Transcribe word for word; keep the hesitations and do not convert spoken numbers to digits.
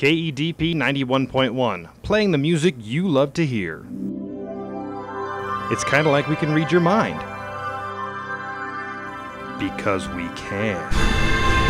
K E D P ninety-one point one, playing the music you love to hear. It's kind of like we can read your mind. Because we can.